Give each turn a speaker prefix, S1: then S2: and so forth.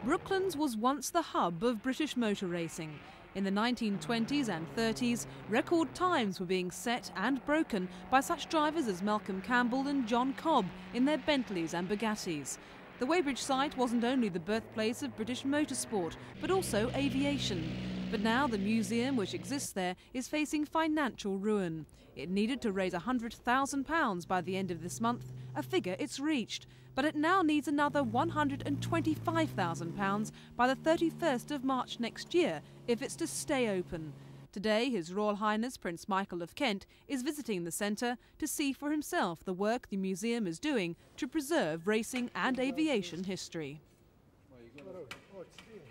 S1: Brooklands was once the hub of British motor racing. In the 1920s and 30s, record times were being set and broken by such drivers as Malcolm Campbell and John Cobb in their Bentleys and Bugattis. The Weybridge site wasn't only the birthplace of British motorsport, but also aviation. But now the museum which exists there is facing financial ruin. It needed to raise £100,000 by the end of this month, a figure it's reached. But it now needs another £125,000 by the 31st of March next year if it's to stay open. Today, His Royal Highness Prince Michael of Kent is visiting the centre to see for himself the work the museum is doing to preserve racing and aviation history.